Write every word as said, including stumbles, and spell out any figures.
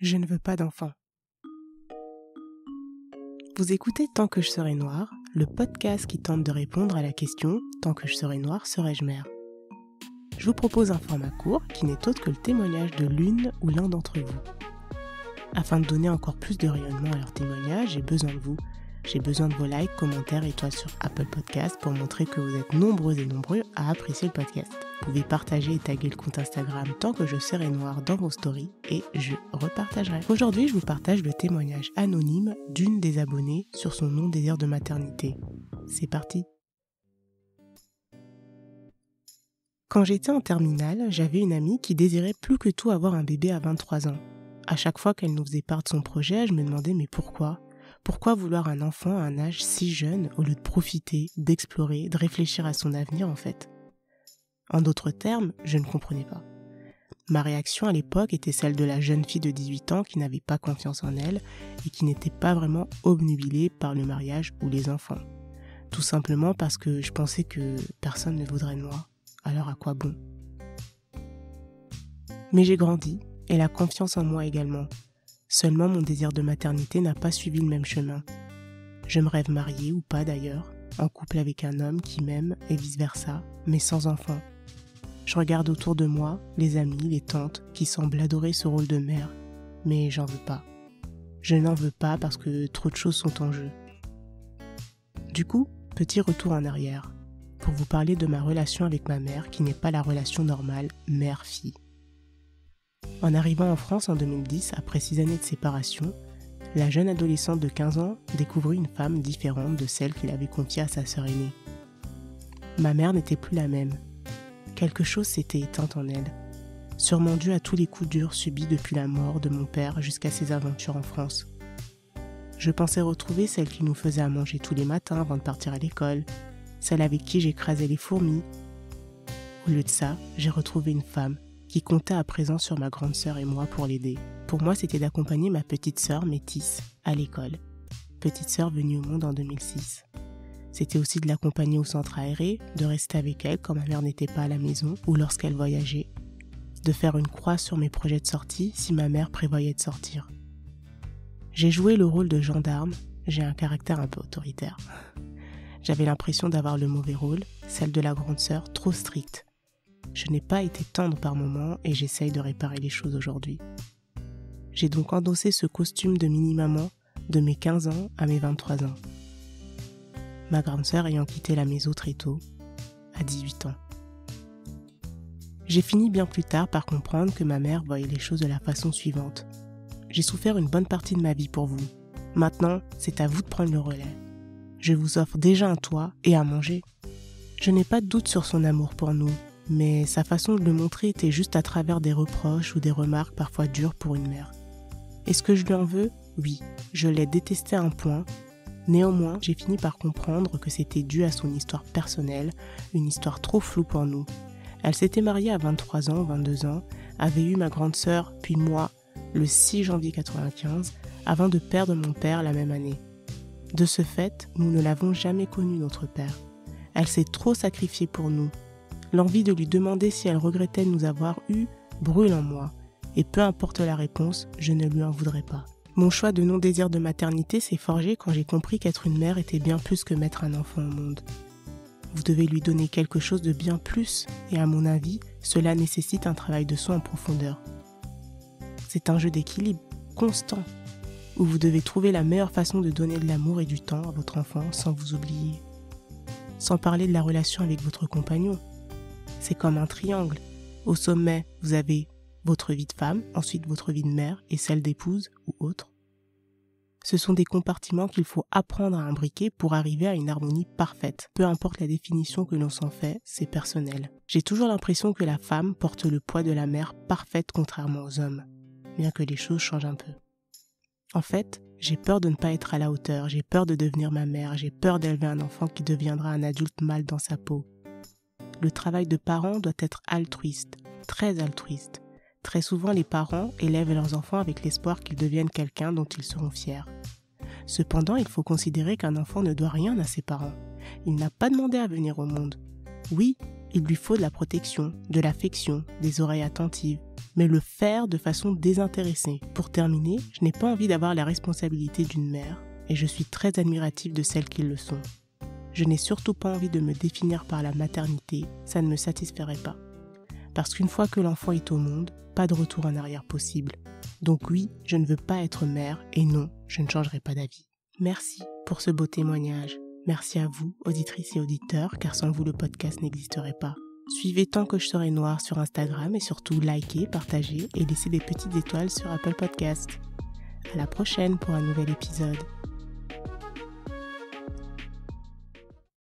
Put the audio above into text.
Je ne veux pas d'enfant. Vous écoutez Tant que je serai noire, le podcast qui tente de répondre à la question « Tant que je serai noire, serai-je mère ?» Je vous propose un format court qui n'est autre que le témoignage de l'une ou l'un d'entre vous. Afin de donner encore plus de rayonnement à leur témoignage, j'ai besoin de vous. J'ai besoin de vos likes, commentaires, étoiles sur Apple Podcast pour montrer que vous êtes nombreux et nombreux à apprécier le podcast. Vous pouvez partager et taguer le compte Instagram Tant que je serai noire dans vos stories et je repartagerai. Aujourd'hui, je vous partage le témoignage anonyme d'une des abonnées sur son non-désir de maternité. C'est parti. Quand j'étais en terminale, j'avais une amie qui désirait plus que tout avoir un bébé à vingt-trois ans. À chaque fois qu'elle nous faisait part de son projet, je me demandais mais pourquoi ? Pourquoi vouloir un enfant à un âge si jeune au lieu de profiter, d'explorer, de réfléchir à son avenir en fait ? En d'autres termes, je ne comprenais pas. Ma réaction à l'époque était celle de la jeune fille de dix-huit ans qui n'avait pas confiance en elle et qui n'était pas vraiment obnubilée par le mariage ou les enfants. Tout simplement parce que je pensais que personne ne voudrait de moi. Alors à quoi bon ? Mais j'ai grandi et la confiance en moi également. Seulement mon désir de maternité n'a pas suivi le même chemin. Je me rêve mariée ou pas d'ailleurs, en couple avec un homme qui m'aime et vice-versa, mais sans enfant. Je regarde autour de moi les amis, les tantes qui semblent adorer ce rôle de mère, mais j'en veux pas. Je n'en veux pas parce que trop de choses sont en jeu. Du coup, petit retour en arrière, pour vous parler de ma relation avec ma mère qui n'est pas la relation normale mère-fille. En arrivant en France en deux mille dix, après six années de séparation, la jeune adolescente de quinze ans découvrit une femme différente de celle qu'il avait confiée à sa sœur aînée. Ma mère n'était plus la même. Quelque chose s'était éteint en elle, sûrement dû à tous les coups durs subis depuis la mort de mon père jusqu'à ses aventures en France. Je pensais retrouver celle qui nous faisait à manger tous les matins avant de partir à l'école, celle avec qui j'écrasais les fourmis. Au lieu de ça, j'ai retrouvé une femme qui comptait à présent sur ma grande sœur et moi pour l'aider. Pour moi, c'était d'accompagner ma petite sœur métisse à l'école. Petite sœur venue au monde en deux mille six. C'était aussi de l'accompagner au centre aéré, de rester avec elle quand ma mère n'était pas à la maison ou lorsqu'elle voyageait, de faire une croix sur mes projets de sortie si ma mère prévoyait de sortir. J'ai joué le rôle de gendarme, j'ai un caractère un peu autoritaire. J'avais l'impression d'avoir le mauvais rôle, celle de la grande sœur trop stricte. Je n'ai pas été tendre par moments et j'essaye de réparer les choses aujourd'hui. J'ai donc endossé ce costume de mini-maman de mes quinze ans à mes vingt-trois ans. Ma grande sœur ayant quitté la maison très tôt, à dix-huit ans. J'ai fini bien plus tard par comprendre que ma mère voyait les choses de la façon suivante. J'ai souffert une bonne partie de ma vie pour vous. Maintenant, c'est à vous de prendre le relais. Je vous offre déjà un toit et à manger. Je n'ai pas de doute sur son amour pour nous, mais sa façon de le montrer était juste à travers des reproches ou des remarques parfois dures pour une mère. Est-ce que je lui en veux ? Oui, je l'ai détesté à un point. Néanmoins, j'ai fini par comprendre que c'était dû à son histoire personnelle, une histoire trop floue pour nous. Elle s'était mariée à vingt-trois ans, vingt-deux ans, avait eu ma grande sœur, puis moi, le six janvier quatre-vingt-quinze, avant de perdre mon père la même année. De ce fait, nous ne l'avons jamais connu, notre père. Elle s'est trop sacrifiée pour nous. L'envie de lui demander si elle regrettait de nous avoir eus brûle en moi. Et peu importe la réponse, je ne lui en voudrais pas. Mon choix de non-désir de maternité s'est forgé quand j'ai compris qu'être une mère était bien plus que mettre un enfant au monde. Vous devez lui donner quelque chose de bien plus, et à mon avis, cela nécessite un travail de soin en profondeur. C'est un jeu d'équilibre constant, où vous devez trouver la meilleure façon de donner de l'amour et du temps à votre enfant sans vous oublier. Sans parler de la relation avec votre compagnon. C'est comme un triangle. Au sommet, vous avez votre vie de femme, ensuite votre vie de mère et celle d'épouse ou autre. Ce sont des compartiments qu'il faut apprendre à imbriquer pour arriver à une harmonie parfaite. Peu importe la définition que l'on s'en fait, c'est personnel. J'ai toujours l'impression que la femme porte le poids de la mère parfaite contrairement aux hommes, bien que les choses changent un peu. En fait, j'ai peur de ne pas être à la hauteur, j'ai peur de devenir ma mère, j'ai peur d'élever un enfant qui deviendra un adulte mal dans sa peau. Le travail de parent doit être altruiste, très altruiste. Très souvent, les parents élèvent leurs enfants avec l'espoir qu'ils deviennent quelqu'un dont ils seront fiers. Cependant, il faut considérer qu'un enfant ne doit rien à ses parents. Il n'a pas demandé à venir au monde. Oui, il lui faut de la protection, de l'affection, des oreilles attentives, mais le faire de façon désintéressée. Pour terminer, je n'ai pas envie d'avoir la responsabilité d'une mère et je suis très admirative de celles qui le sont. Je n'ai surtout pas envie de me définir par la maternité, ça ne me satisferait pas. Parce qu'une fois que l'enfant est au monde, pas de retour en arrière possible. Donc oui, je ne veux pas être mère et non, je ne changerai pas d'avis. Merci pour ce beau témoignage. Merci à vous, auditrices et auditeurs, car sans vous le podcast n'existerait pas. Suivez Tant que je serai noire sur Instagram et surtout likez, partagez et laissez des petites étoiles sur Apple Podcast. À la prochaine pour un nouvel épisode.